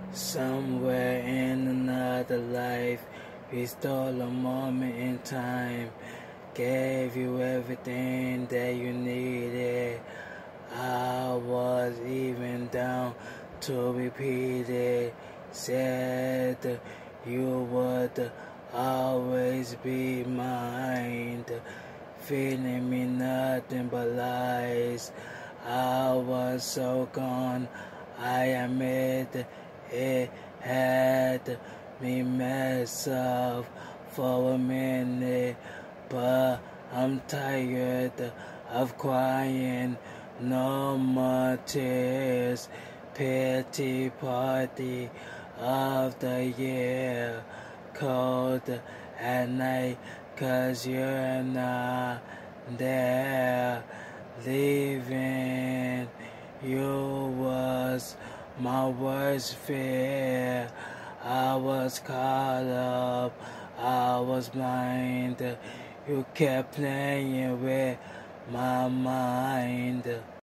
Somewhere in another life, we stole a moment in time, gave you everything that you needed. I was even down to repeat it, said you would always be mine, feeling me nothing but lies. I was so gone, I admit it had me mess up for a minute, but I'm tired of crying. No more tears, pity party of the year, cold at night 'cause you're not there. Leaving you was my worst fear. I was caught up, I was blind. You kept playing with my mind.